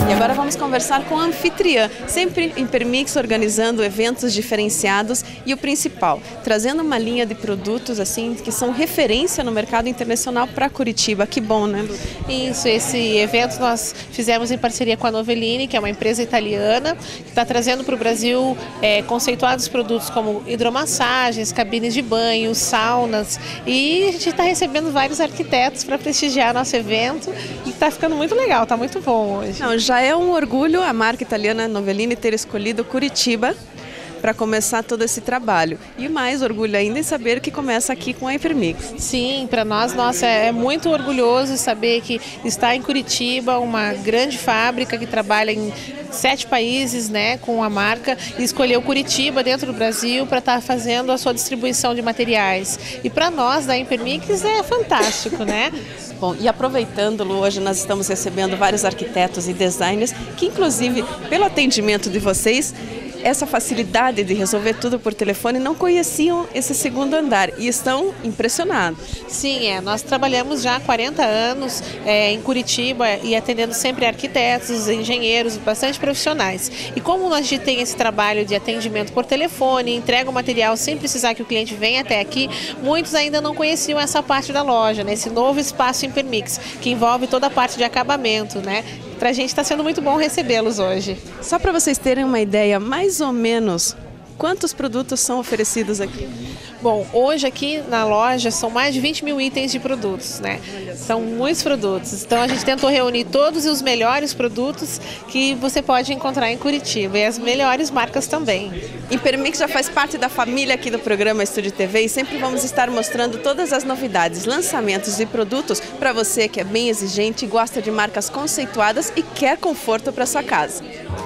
E agora vamos conversar com a anfitriã, sempre Impermix organizando eventos diferenciados e o principal, trazendo uma linha de produtos assim que são referência no mercado internacional para Curitiba. Que bom, né, Lu? Isso, esse evento nós fizemos em parceria com a Novellini, que é uma empresa italiana, que está trazendo para o Brasil conceituados produtos como hidromassagens, cabines de banho, saunas, e a gente está recebendo vários arquitetos para prestigiar nosso evento e está ficando muito legal, está muito bom hoje. Não, já é um orgulho a marca italiana Novellini ter escolhido Curitiba para começar todo esse trabalho. E mais orgulho ainda em saber que começa aqui com a Impermix. Sim, para nós, nossa, é muito orgulhoso saber que está em Curitiba, uma grande fábrica que trabalha em 7 países, né, com a marca, e escolheu Curitiba dentro do Brasil para estar fazendo a sua distribuição de materiais. E para nós da Impermix é fantástico, né? Bom, e aproveitando, Lu, hoje nós estamos recebendo vários arquitetos e designers que, inclusive, pelo atendimento de vocês, essa facilidade de resolver tudo por telefone, não conheciam esse segundo andar e estão impressionados. Sim, nós trabalhamos já há 40 anos em Curitiba e atendendo sempre arquitetos, engenheiros, bastante profissionais. E como a gente tem esse trabalho de atendimento por telefone, entrega o material sem precisar que o cliente venha até aqui, muitos ainda não conheciam essa parte da loja, né? Esse novo espaço Impermix, que envolve toda a parte de acabamento, né? Para a gente está sendo muito bom recebê-los hoje. Só para vocês terem uma ideia, mais ou menos, quantos produtos são oferecidos aqui? Bom, hoje aqui na loja são mais de 20 mil itens de produtos, né? São muitos produtos. Então a gente tentou reunir todos os melhores produtos que você pode encontrar em Curitiba e as melhores marcas também. Impermix já faz parte da família aqui do programa Estúdio TV e sempre vamos estar mostrando todas as novidades, lançamentos e produtos para você que é bem exigente, gosta de marcas conceituadas e quer conforto para sua casa.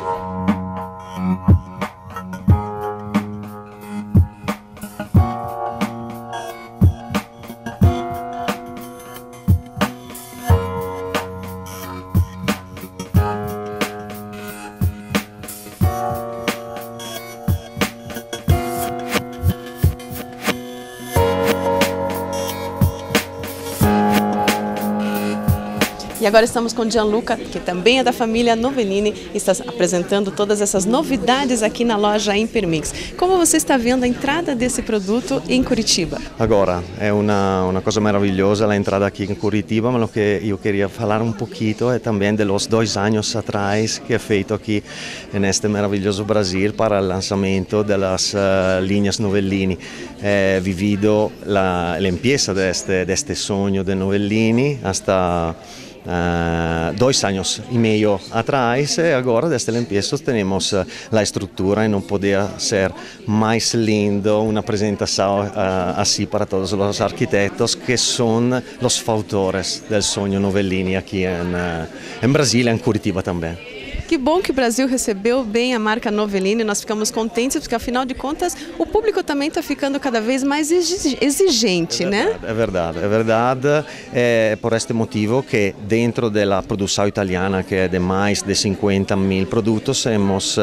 E agora estamos com Gianluca, que também é da família Novellini, e está apresentando todas essas novidades aqui na loja Impermix. Como você está vendo a entrada desse produto em Curitiba? Agora, é uma coisa maravilhosa a entrada aqui em Curitiba, mas o que eu queria falar um pouquinho é também dos 2 anos atrás que é feito aqui neste maravilhoso Brasil para o lançamento das linhas Novellini. Vivido a empresa deste sonho de Novellini hasta 2 años y medio atrás, y ahora desde el empiezo tenemos la estructura y no podía ser más lindo una presentación así para todos los arquitectos que son los autores del sueño Novellini aquí en Brasil y en Curitiba también. Que bom que o Brasil recebeu bem a marca Novellini, nós ficamos contentes porque afinal de contas o público também está ficando cada vez mais exigente, né? É verdade, é por este motivo que dentro da produção italiana, que é de mais de 50.000 produtos, hemos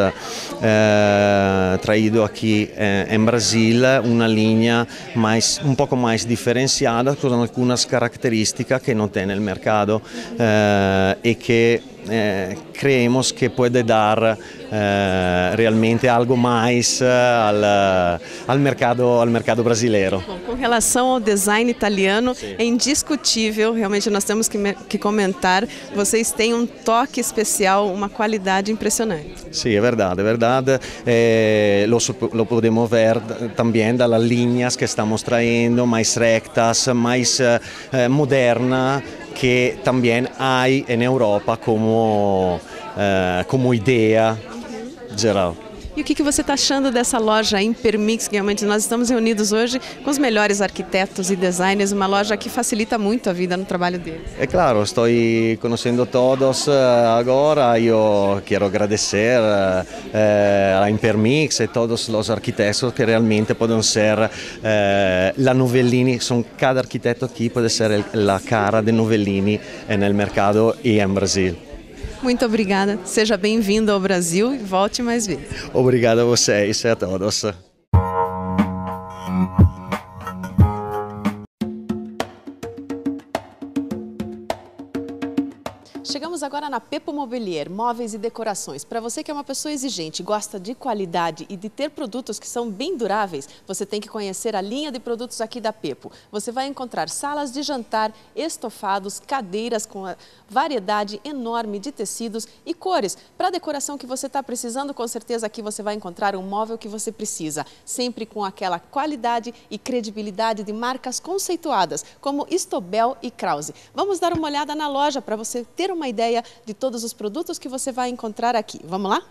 traído aqui em Brasil uma linha um pouco mais diferenciada, com algumas características que não tem no mercado e que creemos que pode dar realmente algo mais ao mercado brasileiro. Bom, com relação ao design italiano, sim, é indiscutível, realmente nós temos que comentar, vocês têm um toque especial, uma qualidade impressionante. Sim, é verdade. Lo podemos ver também das linhas que estamos traindo, mais rectas, mais modernas, que também há em Europa como ideia geral. E o que você está achando dessa loja Impermix? Realmente nós estamos reunidos hoje com os melhores arquitetos e designers, uma loja que facilita muito a vida no trabalho deles. É claro, estou conhecendo todos agora. Eu quero agradecer a Impermix e todos os arquitetos que realmente podem ser a Novellini. Cada arquiteto aqui pode ser a cara de Novellini no mercado e em Brasil. Muito obrigada, seja bem-vindo ao Brasil e volte mais vezes. Obrigado a vocês e a todos. Chegamos Estamos agora na Pepo Mobilier, móveis e decorações. Para você que é uma pessoa exigente, gosta de qualidade e de ter produtos que são bem duráveis, você tem que conhecer a linha de produtos aqui da Pepo. Você vai encontrar salas de jantar, estofados, cadeiras com a variedade enorme de tecidos e cores. Para a decoração que você está precisando, com certeza aqui você vai encontrar um móvel que você precisa. Sempre com aquela qualidade e credibilidade de marcas conceituadas, como Istobel e Krause. Vamos dar uma olhada na loja para você ter uma ideia de todos os produtos que você vai encontrar aqui. Vamos lá?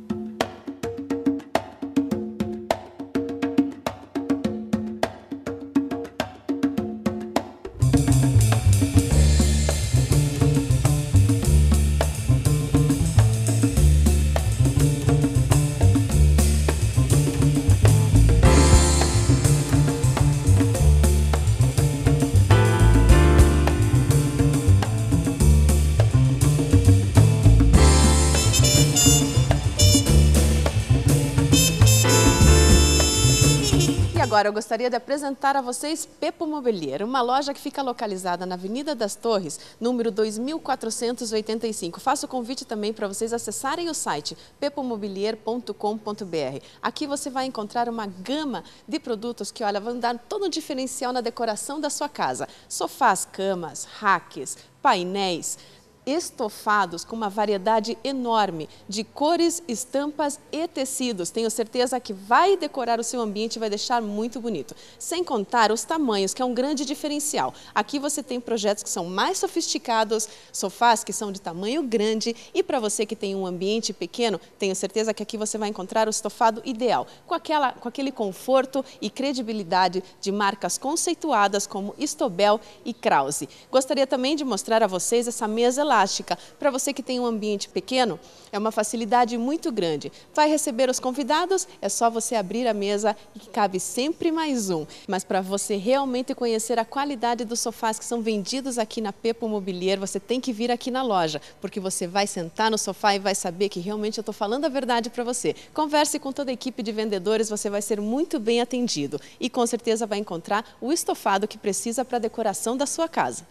Agora eu gostaria de apresentar a vocês Pepo Mobilier, uma loja que fica localizada na Avenida das Torres, número 2485. Faço o convite também para vocês acessarem o site pepomobilier.com.br. Aqui você vai encontrar uma gama de produtos que, olha, vão dar todo um diferencial na decoração da sua casa. Sofás, camas, racks, painéis, estofados com uma variedade enorme de cores, estampas e tecidos. Tenho certeza que vai decorar o seu ambiente e vai deixar muito bonito. Sem contar os tamanhos, que é um grande diferencial. Aqui você tem projetos que são mais sofisticados, sofás que são de tamanho grande, e para você que tem um ambiente pequeno, tenho certeza que aqui você vai encontrar o estofado ideal, com aquele conforto e credibilidade de marcas conceituadas como Istobel e Krause. Gostaria também de mostrar a vocês essa mesa elástica. Para você que tem um ambiente pequeno, é uma facilidade muito grande. Vai receber os convidados, é só você abrir a mesa e cabe sempre mais um. Mas para você realmente conhecer a qualidade dos sofás que são vendidos aqui na Pepo Mobilier, você tem que vir aqui na loja, porque você vai sentar no sofá e vai saber que realmente eu estou falando a verdade para você. Converse com toda a equipe de vendedores, você vai ser muito bem atendido e com certeza vai encontrar o estofado que precisa para a decoração da sua casa.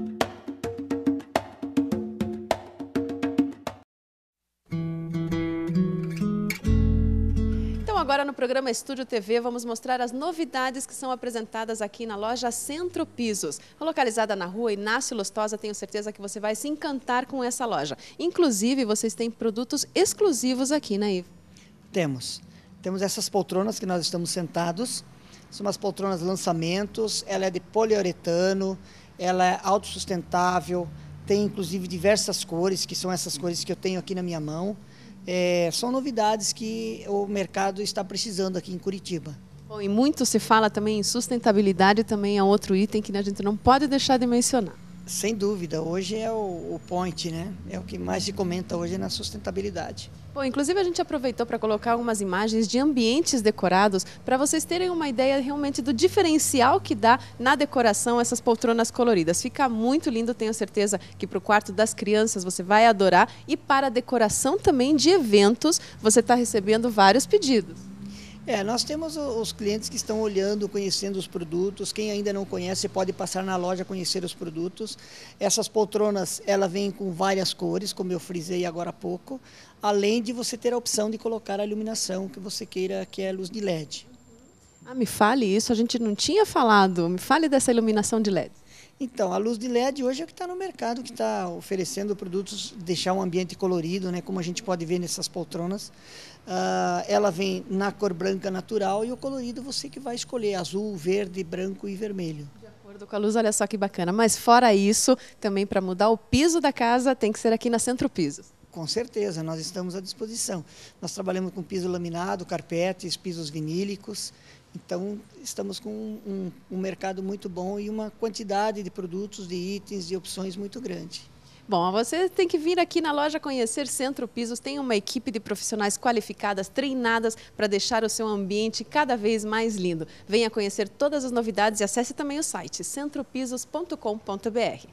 Agora no programa Estúdio TV vamos mostrar as novidades que são apresentadas aqui na loja Centro Pisos. Localizada na rua Inácio Lustosa, tenho certeza que você vai se encantar com essa loja. Inclusive, vocês têm produtos exclusivos aqui, né, Ivo? Temos essas poltronas que nós estamos sentados. São umas poltronas lançamentos, ela é de poliuretano, ela é autossustentável, tem inclusive diversas cores, que são essas cores que eu tenho aqui na minha mão. São novidades que o mercado está precisando aqui em Curitiba. Bom, e muito se fala também em sustentabilidade, também é outro item que a gente não pode deixar de mencionar. Sem dúvida, hoje é o point, né? É o que mais se comenta hoje na sustentabilidade. Bom, inclusive a gente aproveitou para colocar algumas imagens de ambientes decorados para vocês terem uma ideia realmente do diferencial que dá na decoração essas poltronas coloridas. Fica muito lindo, tenho certeza que para o quarto das crianças você vai adorar, e para a decoração também de eventos você está recebendo vários pedidos. Nós temos os clientes que estão olhando, conhecendo os produtos. Quem ainda não conhece pode passar na loja conhecer os produtos. Essas poltronas, ela vem com várias cores, como eu frisei agora há pouco, além de você ter a opção de colocar a iluminação que você queira, que é luz de LED. Me fale isso, a gente não tinha falado. Me fale dessa iluminação de LED. Então, a luz de LED hoje é o que está no mercado, que está oferecendo produtos, deixar um ambiente colorido, né, como a gente pode ver nessas poltronas. Ela vem na cor branca natural e o colorido você que vai escolher, azul, verde, branco e vermelho. De acordo com a luz, olha só que bacana. Mas fora isso, também para mudar o piso da casa, tem que ser aqui na Centro Pisos. Com certeza, nós estamos à disposição. Nós trabalhamos com piso laminado, carpetes, pisos vinílicos. Então, estamos com um mercado muito bom e uma quantidade de produtos, de itens, de opções muito grande. Bom, você tem que vir aqui na loja conhecer Centro Pisos. Tem uma equipe de profissionais qualificadas, treinadas para deixar o seu ambiente cada vez mais lindo. Venha conhecer todas as novidades e acesse também o site centropisos.com.br.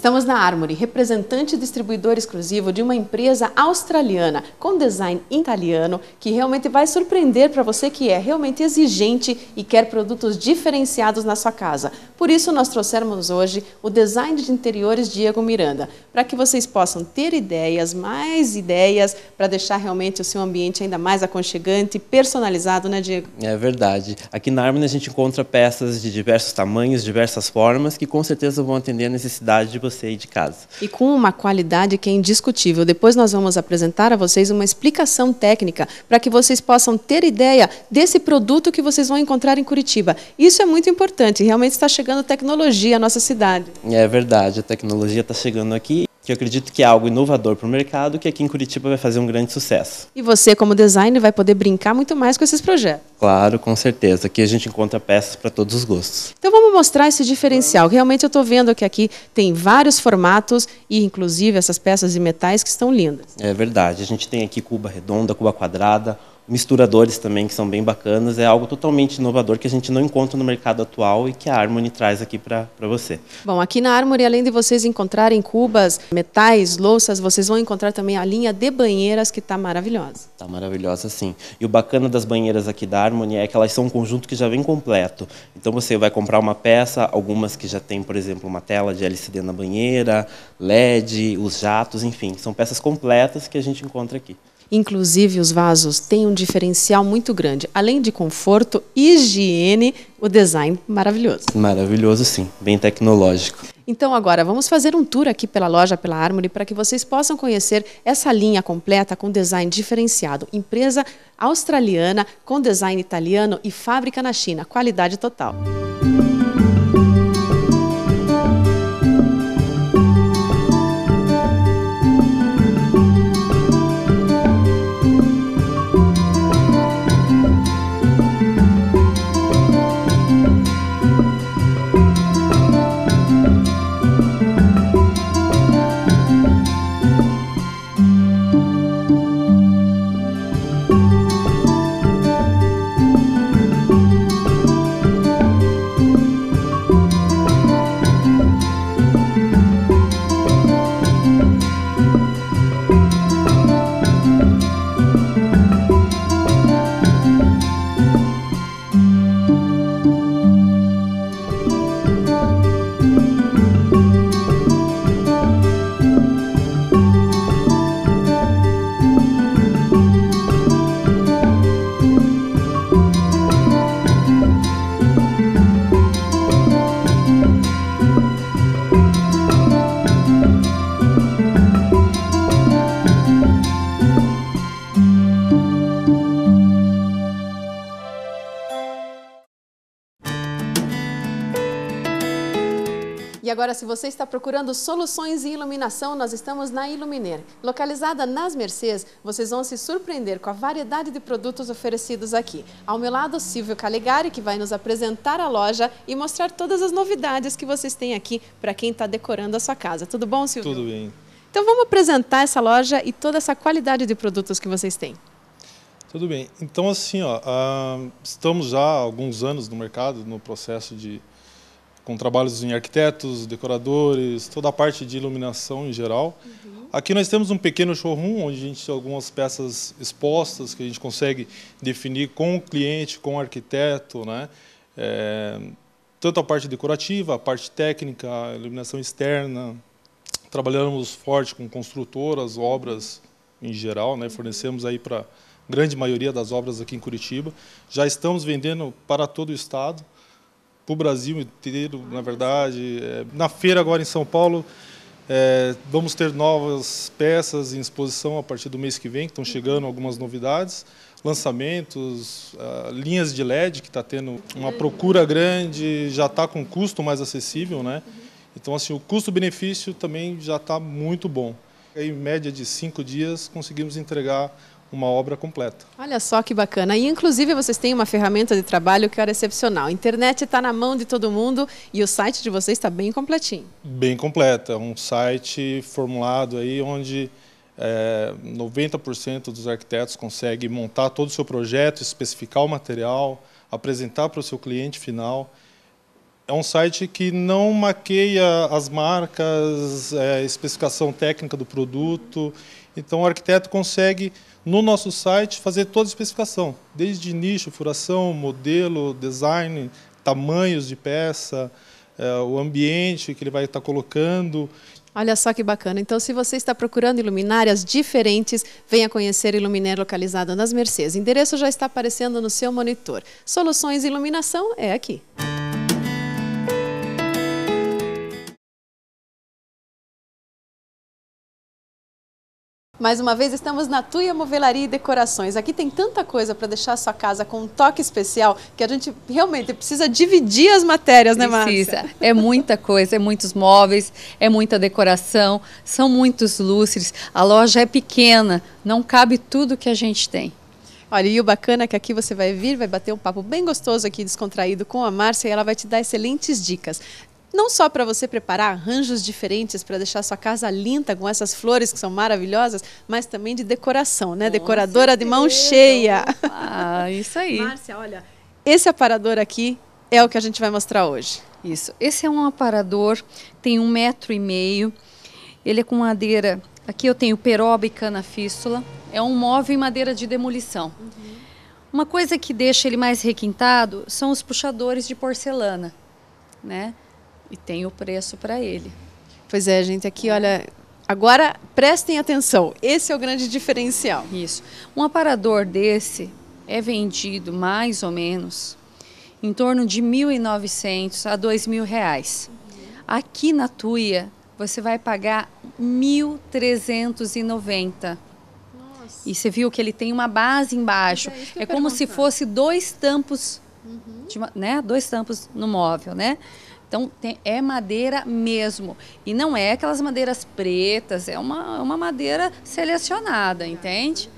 Estamos na Armory, representante e distribuidor exclusivo de uma empresa australiana com design italiano que realmente vai surpreender para você que é realmente exigente e quer produtos diferenciados na sua casa. Por isso nós trouxemos hoje o design de interiores Diego Miranda, para que vocês possam ter ideias, mais ideias, para deixar realmente o seu ambiente ainda mais aconchegante e personalizado, né, Diego? É verdade. Aqui na Armory a gente encontra peças de diversos tamanhos, diversas formas, que com certeza vão atender a necessidade de você aí de casa. E com uma qualidade que é indiscutível. Depois nós vamos apresentar a vocês uma explicação técnica para que vocês possam ter ideia desse produto que vocês vão encontrar em Curitiba. Isso é muito importante, realmente está chegando tecnologia à nossa cidade. É verdade, a tecnologia está chegando aqui, que eu acredito que é algo inovador para o mercado, que aqui em Curitiba vai fazer um grande sucesso. E você, como designer, vai poder brincar muito mais com esses projetos. Claro, com certeza. Aqui a gente encontra peças para todos os gostos. Então vamos mostrar esse diferencial. Realmente eu estou vendo que aqui tem vários formatos e inclusive essas peças de metais que estão lindas. É verdade. A gente tem aqui cuba redonda, cuba quadrada, misturadores também que são bem bacanas. É algo totalmente inovador que a gente não encontra no mercado atual e que a Armory traz aqui para você. Bom, aqui na Armory, além de vocês encontrarem cubas, metais, louças, vocês vão encontrar também a linha de banheiras que está maravilhosa. Está maravilhosa, sim. E o bacana das banheiras aqui da Armory é que elas são um conjunto que já vem completo. Então você vai comprar uma peça, algumas que já tem, por exemplo, uma tela de LCD na banheira, LED, os jatos, enfim, são peças completas que a gente encontra aqui. Inclusive, os vasos têm um diferencial muito grande. Além de conforto, higiene, o design maravilhoso. Maravilhoso, sim. Bem tecnológico. Então, agora, vamos fazer um tour aqui pela loja, pela Armory, para que vocês possam conhecer essa linha completa com design diferenciado. Empresa australiana com design italiano e fábrica na China. Qualidade total. E agora, se você está procurando soluções em iluminação, nós estamos na Iluminer. Localizada nas Mercês, vocês vão se surpreender com a variedade de produtos oferecidos aqui. Ao meu lado, Silvio Calegari, que vai nos apresentar a loja e mostrar todas as novidades que vocês têm aqui para quem está decorando a sua casa. Tudo bom, Silvio? Tudo bem. Então vamos apresentar essa loja e toda essa qualidade de produtos que vocês têm. Tudo bem. Então, assim, estamos já há alguns anos no mercado, no processo com trabalhos em arquitetos, decoradores, toda a parte de iluminação em geral. Aqui nós temos um pequeno showroom, onde a gente tem algumas peças expostas, que a gente consegue definir com o cliente, com o arquiteto, né? Tanto a parte decorativa, a parte técnica, a iluminação externa. Trabalhamos forte com construtoras, obras em geral, né? Fornecemos aí para a grande maioria das obras aqui em Curitiba. Já estamos vendendo para todo o estado, para o Brasil inteiro, na verdade. Na feira agora em São Paulo, vamos ter novas peças em exposição a partir do mês que vem, que estão chegando algumas novidades, lançamentos, linhas de LED, que está tendo uma procura grande, já está com custo mais acessível, né? Então, assim, o custo-benefício também já está muito bom. Em média de 5 dias, conseguimos entregar uma obra completa. Olha só que bacana. E, inclusive, vocês têm uma ferramenta de trabalho que é excepcional. A internet está na mão de todo mundo e o site de vocês está bem completinho. Bem completa. Um site formulado aí onde 90% dos arquitetos conseguem montar todo o seu projeto, especificar o material, apresentar para o seu cliente final. é um site que não maqueia as marcas, especificação técnica do produto. Então o arquiteto consegue, no nosso site, fazer toda a especificação, desde nicho, furação, modelo, design, tamanhos de peça, o ambiente que ele vai estar colocando. Olha só que bacana. Então, se você está procurando luminárias diferentes, venha conhecer a Iluminaire localizada nas Mercês. O endereço já está aparecendo no seu monitor. Soluções de iluminação é aqui. Mais uma vez, estamos na Tuia Movelaria e Decorações. Aqui tem tanta coisa para deixar a sua casa com um toque especial que a gente realmente precisa dividir as matérias, né, Márcia? Precisa. É muita coisa, é muitos móveis, é muita decoração, são muitos lustres. A loja é pequena, não cabe tudo que a gente tem. Olha, e o bacana é que aqui você vai vir, vai bater um papo bem gostoso aqui, descontraído com a Márcia, e ela vai te dar excelentes dicas. Não só para você preparar arranjos diferentes para deixar sua casa linda com essas flores que são maravilhosas, mas também de decoração, né? Decoradora de mão cheia. Ah, isso aí. Márcia, olha, esse aparador aqui é o que a gente vai mostrar hoje. Isso. Esse é um aparador, tem 1,5 m. Ele é com madeira. Aqui eu tenho peroba e cana-fístula. É um móvel em madeira de demolição. Uma coisa que deixa ele mais requintado são os puxadores de porcelana, né? E tem o preço para ele. Pois é, gente, aqui, olha, agora prestem atenção, esse é o grande diferencial. Isso. Um aparador desse é vendido mais ou menos em torno de R$ 1.900 a R$ 2.000. Aqui na Tuia, você vai pagar R$ 1.390. E você viu que ele tem uma base embaixo. É como se fosse 2 tampos, né? 2 tampos no móvel, né? Então, é madeira mesmo. E não é aquelas madeiras pretas, é uma madeira selecionada, entende?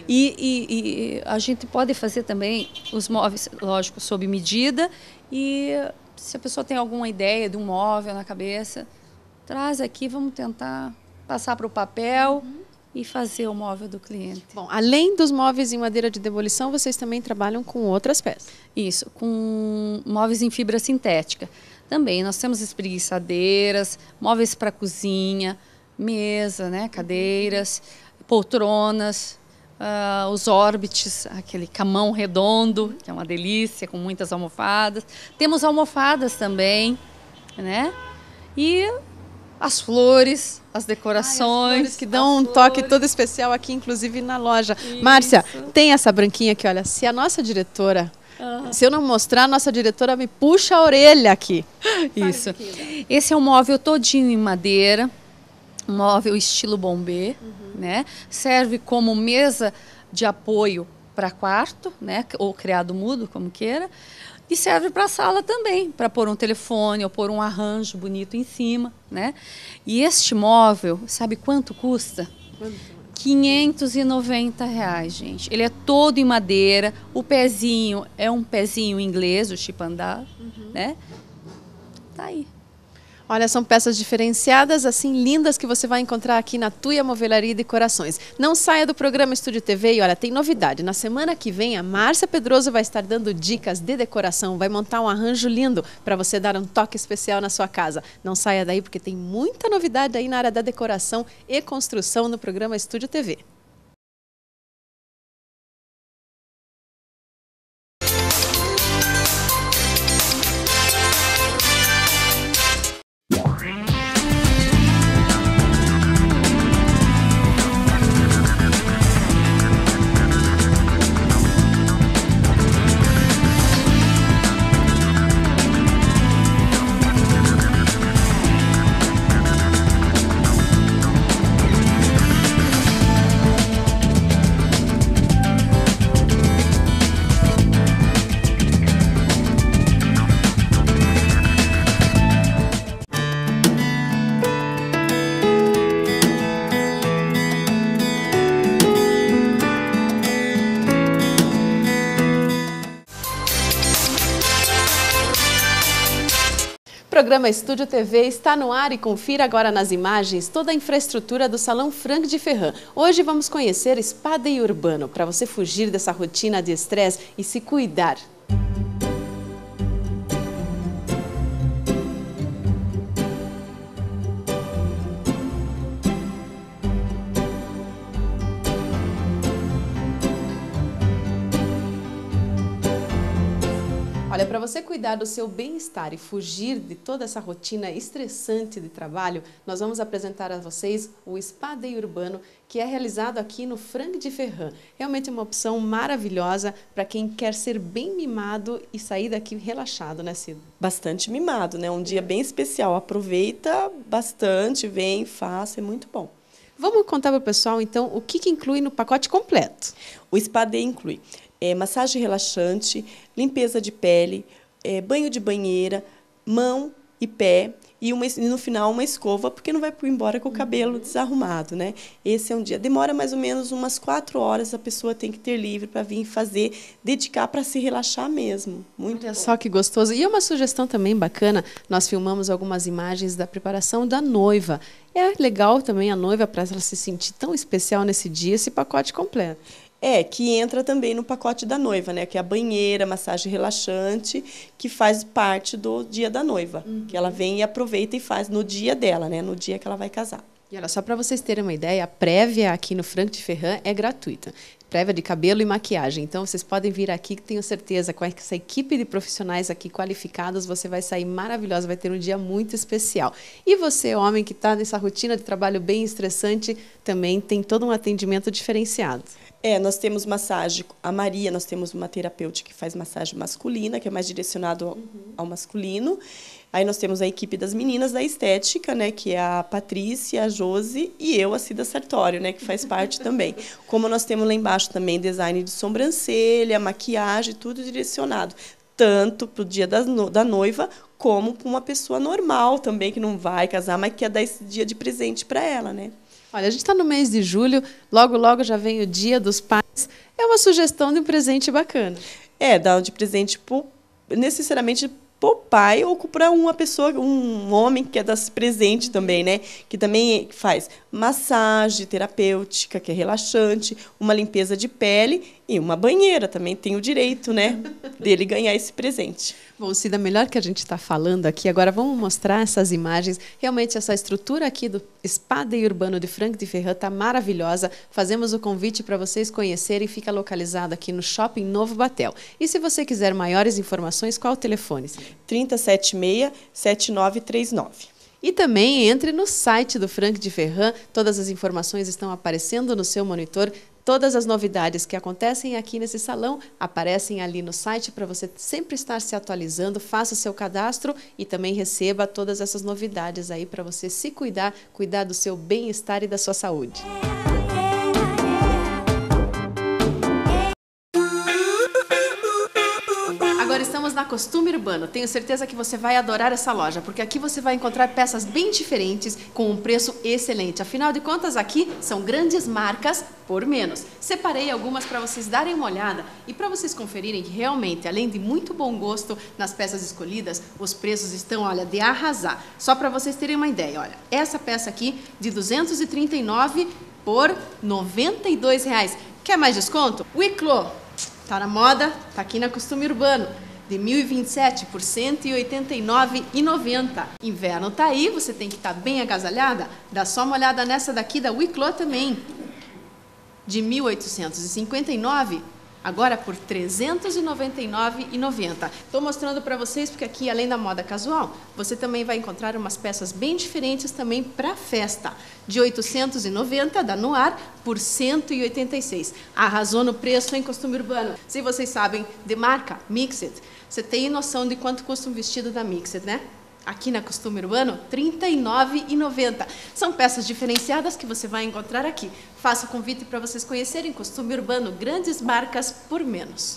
E a gente pode fazer também os móveis, lógico, sob medida. E se a pessoa tem alguma ideia de um móvel na cabeça, traz aqui, vamos tentar passar para o papel e fazer o móvel do cliente. Bom, além dos móveis em madeira de demolição, vocês também trabalham com outras peças? Isso, com móveis em fibra sintética. Também nós temos espreguiçadeiras, móveis para cozinha, mesa, né, cadeiras, poltronas, os órbites, aquele camão redondo, que é uma delícia, com muitas almofadas. Temos almofadas também, né? E as flores, as decorações. As flores que dão um toque todo especial aqui, inclusive na loja. Isso. Márcia, tem essa branquinha aqui, olha, se a nossa diretora... Se eu não mostrar, a nossa diretora me puxa a orelha aqui. Isso. Esse é um móvel todinho em madeira, um móvel estilo bombê, né? Serve como mesa de apoio para quarto, né? Ou criado mudo, como queira. E serve para a sala também, para pôr um telefone ou pôr um arranjo bonito em cima, né? E este móvel, sabe quanto custa? Quanto? R$ 590, gente. Ele é todo em madeira. O pezinho é um pezinho inglês, o chipandá, né? Tá aí. Olha, são peças diferenciadas, assim, lindas, que você vai encontrar aqui na Tuia Movelaria e Decorações. Não saia do programa Estúdio TV e, olha, tem novidade. Na semana que vem, a Márcia Pedroso vai estar dando dicas de decoração, vai montar um arranjo lindo para você dar um toque especial na sua casa. Não saia daí, porque tem muita novidade aí na área da decoração e construção no programa Estúdio TV. O programa Estúdio TV está no ar e confira agora nas imagens toda a infraestrutura do Salão Frank de Ferrand. Hoje vamos conhecer Spa Day Urbano, para você fugir dessa rotina de estresse e se cuidar. Olha, para você cuidar do seu bem-estar e fugir de toda essa rotina estressante de trabalho, nós vamos apresentar a vocês o Spa Day Urbano, que é realizado aqui no Franc de Ferrand. Realmente é uma opção maravilhosa para quem quer ser bem mimado e sair daqui relaxado, né, Cida? Bastante mimado, né? Um dia bem especial. Aproveita bastante, vem, faça, é muito bom. Vamos contar para o pessoal, então, o que inclui no pacote completo. O Spa Day inclui massagem relaxante, limpeza de pele, banho de banheira, mão e pé e no final uma escova, porque não vai embora com o cabelo desarrumado, né? Esse é um dia. Demora mais ou menos umas 4 horas, a pessoa tem que ter livre para vir fazer, dedicar para se relaxar mesmo. Muito Olha bom. só que gostoso. E uma sugestão também bacana, nós filmamos algumas imagens da preparação da noiva. É legal também a noiva, para ela se sentir tão especial nesse dia, esse pacote completo. Que entra também no pacote da noiva, né? Que é a banheira, massagem relaxante, que faz parte do dia da noiva. Que ela vem e aproveita e faz no dia dela, né? No dia que ela vai casar. E olha, só para vocês terem uma ideia, a prévia aqui no Franc de Ferrand é gratuita. Prévia de cabelo e maquiagem. Então, vocês podem vir aqui, que tenho certeza, com essa equipe de profissionais aqui qualificados, você vai sair maravilhosa, vai ter um dia muito especial. E você, homem, que está nessa rotina de trabalho bem estressante, também tem todo um atendimento diferenciado. Nós temos massagem, a Maria, nós temos uma terapeuta que faz massagem masculina, que é mais direcionado ao masculino. Aí nós temos a equipe das meninas da estética, né, que é a Patrícia, a Josi e eu, a Cida Sartório, né, que faz parte também. Como nós temos lá embaixo também design de sobrancelha, maquiagem, tudo direcionado. Tanto para o dia da noiva, como para uma pessoa normal também, que não vai casar, mas quer dar esse dia de presente para ela, né? Olha, a gente está no mês de julho, logo, logo já vem o Dia dos Pais. É uma sugestão de um presente bacana. Dar de presente necessariamente para o pai ou para uma pessoa, um homem que quer dar presente também, né? Que também faz massagem terapêutica, que é relaxante, uma limpeza de pele e uma banheira. Também tem o direito, né, dele ganhar esse presente. Bom, Cida, melhor que a gente está falando aqui, agora vamos mostrar essas imagens. Realmente, essa estrutura aqui do Spa Day Urbano de Franc de Ferrand está maravilhosa. Fazemos o convite para vocês conhecerem. Fica localizado aqui no Shopping Novo Batel. E se você quiser maiores informações, qual o telefone? 3076-7939. E também entre no site do Franc de Ferrand. Todas as informações estão aparecendo no seu monitor. Todas as novidades que acontecem aqui nesse salão aparecem ali no site para você sempre estar se atualizando. Faça o seu cadastro e também receba todas essas novidades aí para você se cuidar do seu bem-estar e da sua saúde. Agora estamos na Costume Urbano. Tenho certeza que você vai adorar essa loja, porque aqui você vai encontrar peças bem diferentes com um preço excelente. Afinal de contas, aqui são grandes marcas por menos. Separei algumas para vocês darem uma olhada e para vocês conferirem que realmente, além de muito bom gosto nas peças escolhidas, os preços estão, olha, de arrasar. Só para vocês terem uma ideia, olha, essa peça aqui de R$ 239 por R$ 92. Quer mais desconto? O Iclô. Tá na moda, tá aqui na Costume Urbano, de 1.027 por R$ 189,90. Inverno tá aí, você tem que estar bem agasalhada. Dá só uma olhada nessa daqui da Wicklow também, de 1.859, agora por R$ 399,90. Estou mostrando para vocês porque aqui, além da moda casual, você também vai encontrar umas peças bem diferentes também para festa. De 890 da Noir por 186. Arrasou no preço em Costume Urbano. Se vocês sabem de marca Mixed, você tem noção de quanto custa um vestido da Mixed, né? Aqui na Costume Urbano, R$ 39,90. São peças diferenciadas que você vai encontrar aqui. Faço o convite para vocês conhecerem Costume Urbano, grandes marcas por menos.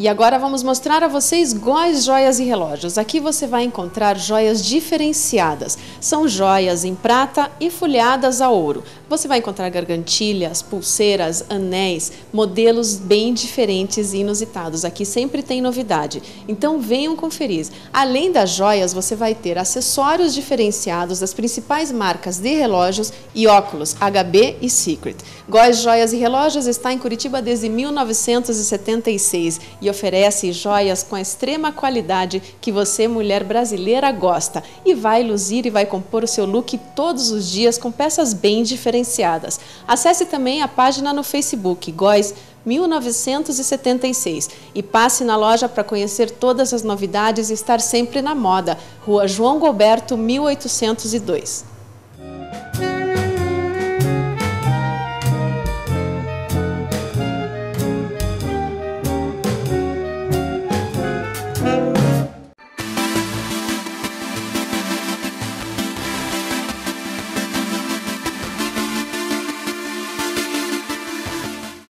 E agora vamos mostrar a vocês Góes Joias e Relógios. Aqui você vai encontrar joias diferenciadas. São joias em prata e folheadas a ouro. Você vai encontrar gargantilhas, pulseiras, anéis, modelos bem diferentes e inusitados. Aqui sempre tem novidade. Então venham conferir. Além das joias, você vai ter acessórios diferenciados das principais marcas de relógios e óculos, HB e Secret. Góes Joias e Relógios está em Curitiba desde 1976 e oferece joias com a extrema qualidade que você, mulher brasileira, gosta. E vai luzir e vai compor o seu look todos os dias com peças bem diferenciadas. Acesse também a página no Facebook, Góes 1976, e passe na loja para conhecer todas as novidades e estar sempre na moda. Rua João Goberto, 1802.